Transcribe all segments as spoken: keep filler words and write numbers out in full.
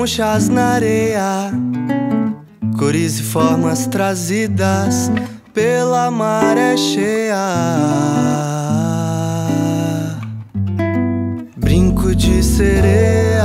conchas na areia, cores e formas trazidas pela maré cheia. Brinco de sereia,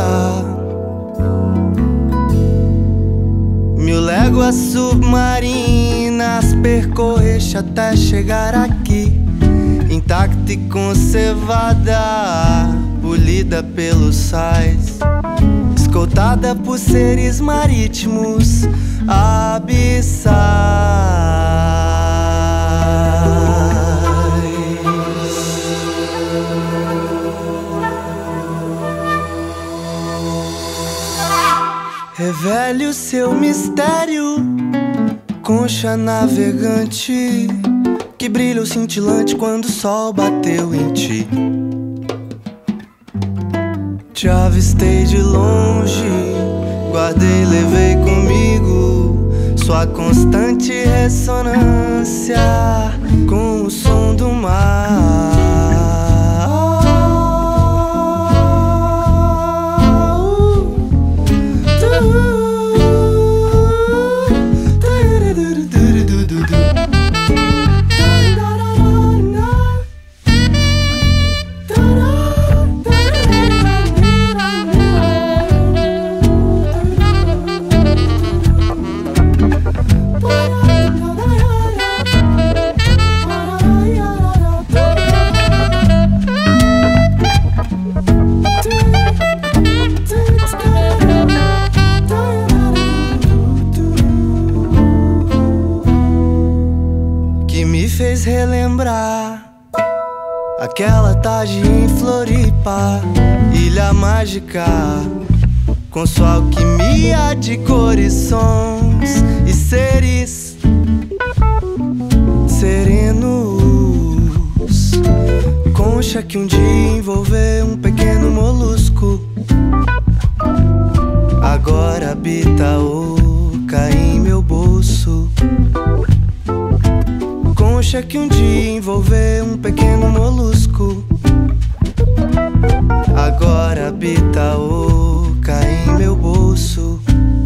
mil léguas submarinas percorreste até chegar aqui, intacta e conservada, polida pelos sais, escoltada por seres marítimos abissais. Revele o seu mistério, concha navegante, que brilhou cintilante quando o sol bateu em ti. Te avistei de longe, guardei e levei comigo sua constante ressonância com o som do mar. Fez relembrar aquela tarde em Floripa, ilha mágica, com sua alquimia de cores, sons e seres serenos. Concha que um dia envolveu um pequeno molusco, agora habita oca em meu bolso. Concha que um dia envolveu um pequeno molusco, agora habita oca em meu bolso.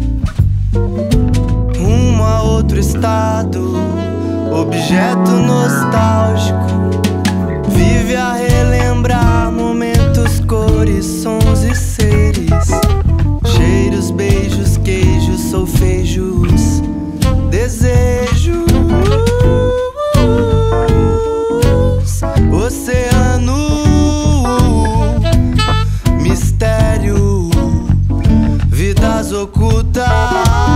Rumo a outro estado, objeto nostálgico, vive a relembrar momentos, cores, sons e seres, cheiros, beijos, queijos, solfejos, desejos. Oceano, mistério, vidas ocultas.